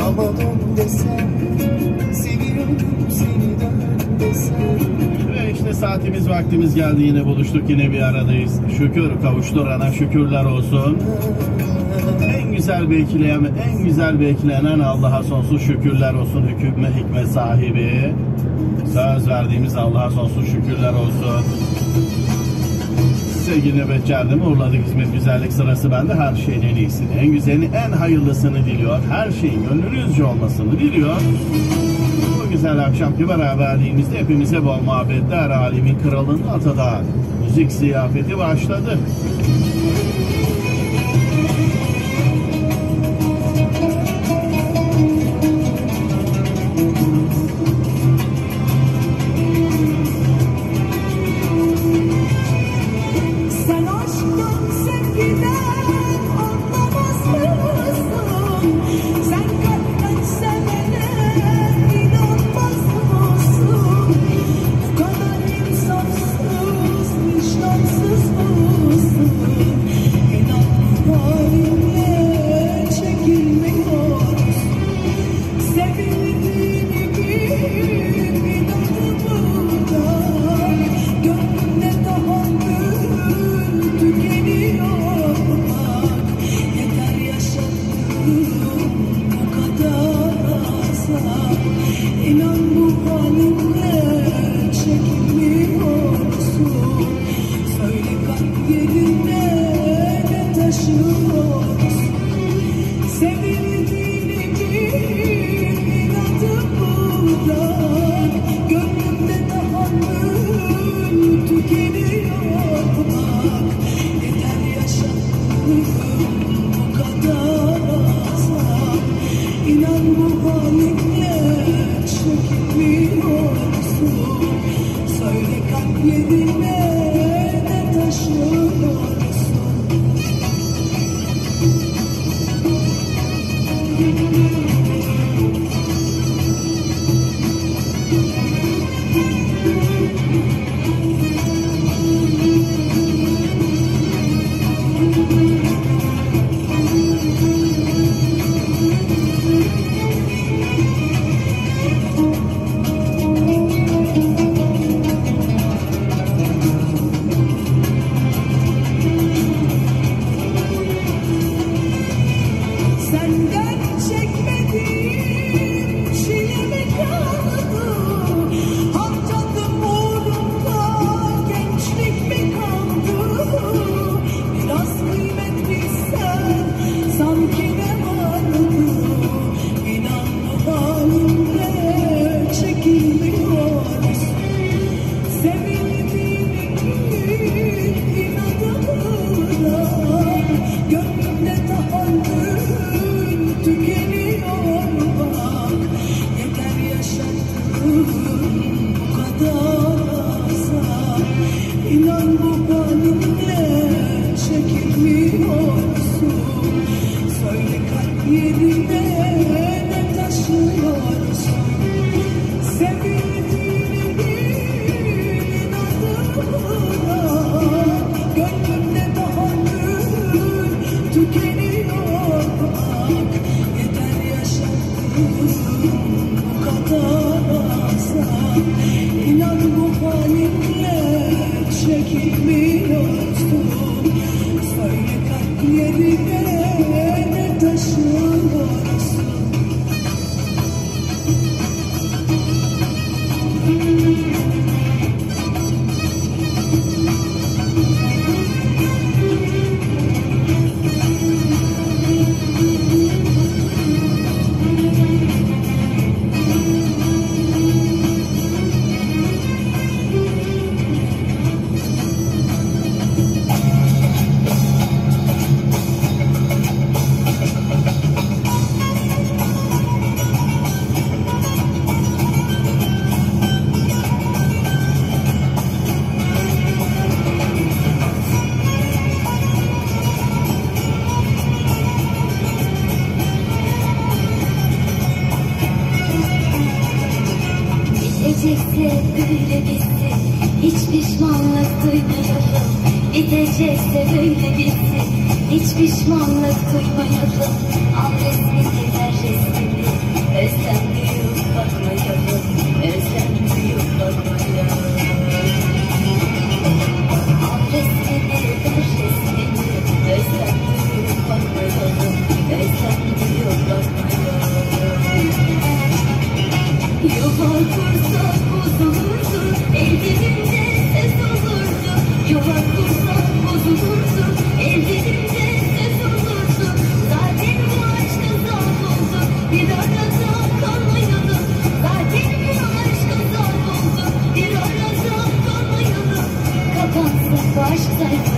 Ama dön desem, seviyorum seni, dön desem. Ve işte saatimiz vaktimiz geldi, yine buluştuk, yine bir aradayız. Şükür kavuşturana şükürler olsun. En güzel beklenen Allah'a sonsuz şükürler olsun. Hikmet sahibi, söz verdiğimiz Allah'a sonsuz şükürler olsun. Sevgili nöbetçilerimi uğurladık. Hizmet güzellik sırası bende. Her şeyin en iyisini, en güzelini, en hayırlısını diliyor. Her şeyin gönlünüzce olmasını diliyor. Bu güzel akşamki beraberliğimizde hepimize bol muhabbetler. Alemin kralının Atadan müzik ziyafeti başladı. Bitecekse böyle bitsin, hiç pişmanlık duymayalım. Bitecekse böyle bitsin, hiç pişmanlık duymayalım. Al resmini ver resmini, Bu aşk zaten